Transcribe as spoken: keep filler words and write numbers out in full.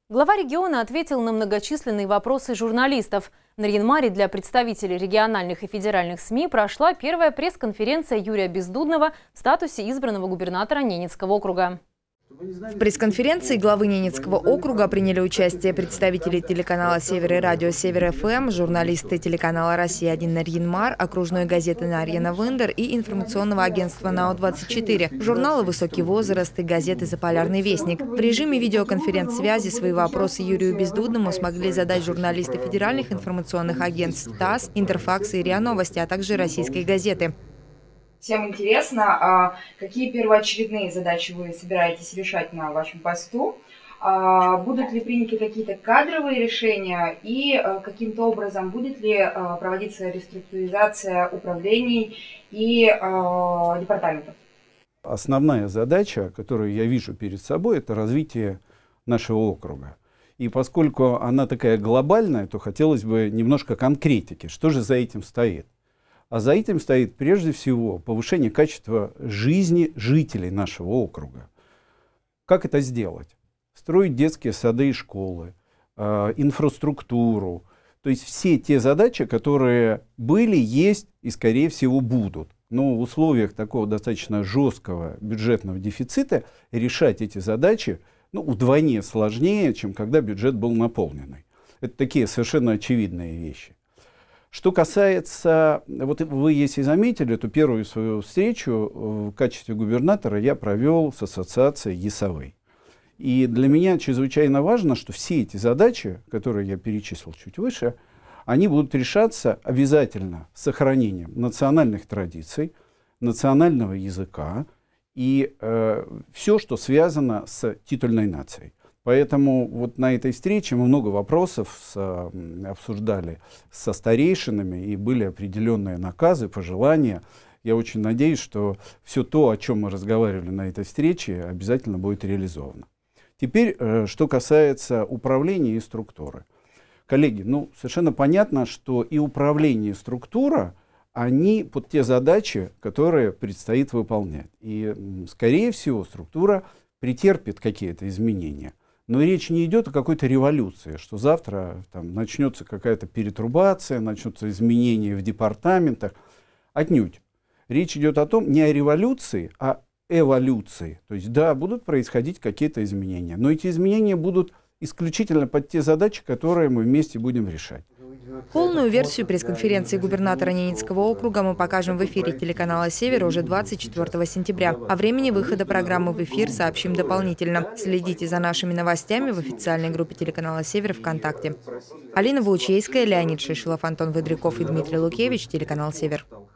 Глава региона ответил на многочисленные вопросы журналистов. На Нарьян-Маре для представителей региональных и федеральных СМИ прошла первая пресс-конференция Юрия Бездудного в статусе избранного губернатора Ненецкого округа. В пресс-конференции главы Ненецкого округа приняли участие представители телеканала «Север» и радио «Север-ФМ», журналисты телеканала «Россия-один» Нарьян-Мар, окружной газеты «Нарьяна Виндер» и информационного агентства НАО двадцать четыре, журнала «Высокий возраст» и газеты «Заполярный вестник». В режиме видеоконференц-связи свои вопросы Юрию Бездудному смогли задать журналисты федеральных информационных агентств ТАСС, Интерфакс и РИА Новости, а также российской газеты. Всем интересно, а какие первоочередные задачи вы собираетесь решать на вашем посту, а будут ли приняты какие-то кадровые решения и каким-то образом будет ли проводиться реструктуризация управлений и департаментов? Основная задача, которую я вижу перед собой, это развитие нашего округа. И поскольку она такая глобальная, то хотелось бы немножко конкретики. Что же за этим стоит? А за этим стоит прежде всего повышение качества жизни жителей нашего округа. Как это сделать? Строить детские сады и школы, э, инфраструктуру. То есть все те задачи, которые были, есть и, скорее всего, будут. Но в условиях такого достаточно жесткого бюджетного дефицита решать эти задачи ну, вдвойне сложнее, чем когда бюджет был наполненный. Это такие совершенно очевидные вещи. Что касается, вот вы, если заметили, то первую свою встречу в качестве губернатора я провел с ассоциацией ЕСАВЭЙ. И для меня чрезвычайно важно, что все эти задачи, которые я перечислил чуть выше, они будут решаться обязательно с сохранением национальных традиций, национального языка и э, все, что связано с титульной нацией. Поэтому вот на этой встрече мы много вопросов с, обсуждали со старейшинами, и были определенные наказы, пожелания. Я очень надеюсь, что все то, о чем мы разговаривали на этой встрече, обязательно будет реализовано. Теперь, что касается управления и структуры. Коллеги, ну, совершенно понятно, что и управление, и структура, они под те задачи, которые предстоит выполнять. И, скорее всего, структура претерпит какие-то изменения. Но речь не идет о какой-то революции, что завтра там, начнется какая-то перетрубация, начнутся изменения в департаментах. Отнюдь. Речь идет о том, не о революции, а эволюции. То есть, да, будут происходить какие-то изменения. Но эти изменения будут исключительно под те задачи, которые мы вместе будем решать. Полную версию пресс-конференции губернатора Ненецкого округа мы покажем в эфире телеканала «Север» уже двадцать четвёртого сентября. О времени выхода программы в эфир сообщим дополнительно. Следите за нашими новостями в официальной группе телеканала «Север» ВКонтакте. Алина Ваучейская, Леонид Шишилов, Антон Выдряков и Дмитрий Лукевич, телеканал «Север».